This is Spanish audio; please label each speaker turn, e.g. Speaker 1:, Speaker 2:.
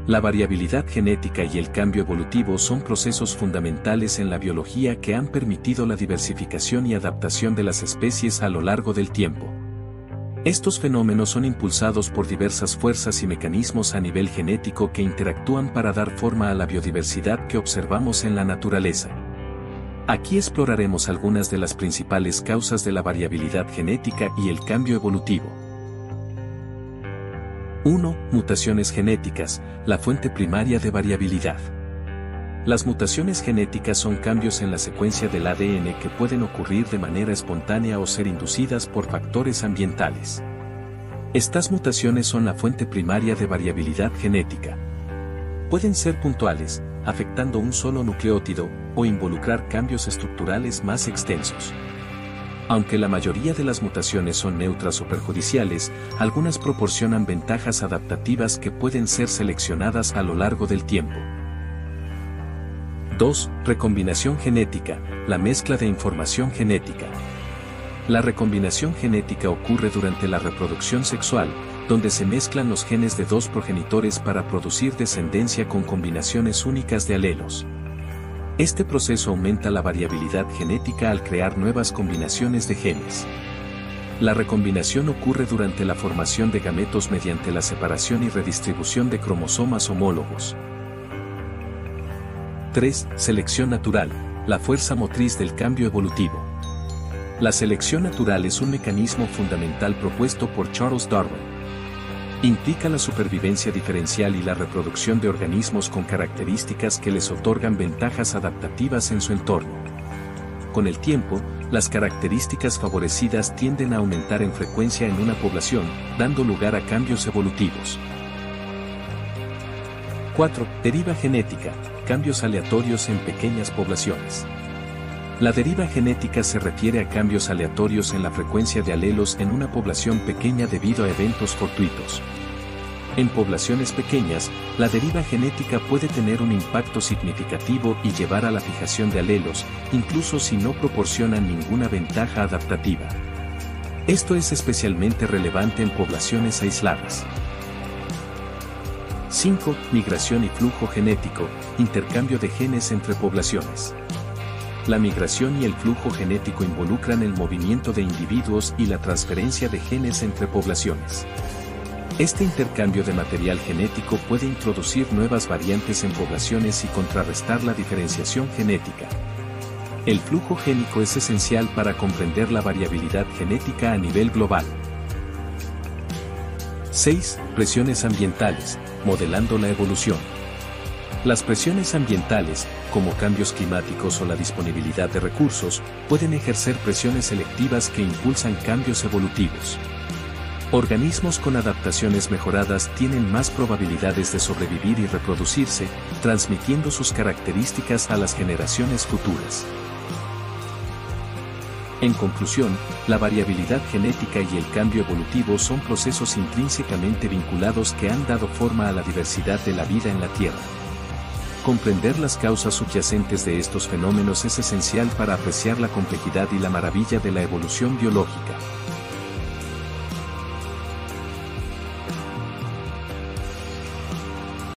Speaker 1: La variabilidad genética y el cambio evolutivo son procesos fundamentales en la biología que han permitido la diversificación y adaptación de las especies a lo largo del tiempo. Estos fenómenos son impulsados por diversas fuerzas y mecanismos a nivel genético que interactúan para dar forma a la biodiversidad que observamos en la naturaleza. Aquí exploraremos algunas de las principales causas de la variabilidad genética y el cambio evolutivo. 1. Mutaciones genéticas, la fuente primaria de variabilidad. Las mutaciones genéticas son cambios en la secuencia del ADN que pueden ocurrir de manera espontánea o ser inducidas por factores ambientales. Estas mutaciones son la fuente primaria de variabilidad genética. Pueden ser puntuales, afectando un solo nucleótido, o involucrar cambios estructurales más extensos. Aunque la mayoría de las mutaciones son neutras o perjudiciales, algunas proporcionan ventajas adaptativas que pueden ser seleccionadas a lo largo del tiempo. 2. Recombinación genética, la mezcla de información genética. La recombinación genética ocurre durante la reproducción sexual, donde se mezclan los genes de dos progenitores para producir descendencia con combinaciones únicas de alelos. Este proceso aumenta la variabilidad genética al crear nuevas combinaciones de genes. La recombinación ocurre durante la formación de gametos mediante la separación y redistribución de cromosomas homólogos. 3. Selección natural, la fuerza motriz del cambio evolutivo. La selección natural es un mecanismo fundamental propuesto por Charles Darwin. Implica la supervivencia diferencial y la reproducción de organismos con características que les otorgan ventajas adaptativas en su entorno. Con el tiempo, las características favorecidas tienden a aumentar en frecuencia en una población, dando lugar a cambios evolutivos. 4. Deriva genética, cambios aleatorios en pequeñas poblaciones. La deriva genética se refiere a cambios aleatorios en la frecuencia de alelos en una población pequeña debido a eventos fortuitos. En poblaciones pequeñas, la deriva genética puede tener un impacto significativo y llevar a la fijación de alelos, incluso si no proporcionan ninguna ventaja adaptativa. Esto es especialmente relevante en poblaciones aisladas. 5. Migración y flujo genético, intercambio de genes entre poblaciones. La migración y el flujo genético involucran el movimiento de individuos y la transferencia de genes entre poblaciones. Este intercambio de material genético puede introducir nuevas variantes en poblaciones y contrarrestar la diferenciación genética. El flujo génico es esencial para comprender la variabilidad genética a nivel global. 6. Presiones ambientales, modelando la evolución. Las presiones ambientales, como cambios climáticos o la disponibilidad de recursos, pueden ejercer presiones selectivas que impulsan cambios evolutivos. Organismos con adaptaciones mejoradas tienen más probabilidades de sobrevivir y reproducirse, transmitiendo sus características a las generaciones futuras. En conclusión, la variabilidad genética y el cambio evolutivo son procesos intrínsecamente vinculados que han dado forma a la diversidad de la vida en la Tierra. Comprender las causas subyacentes de estos fenómenos es esencial para apreciar la complejidad y la maravilla de la evolución biológica.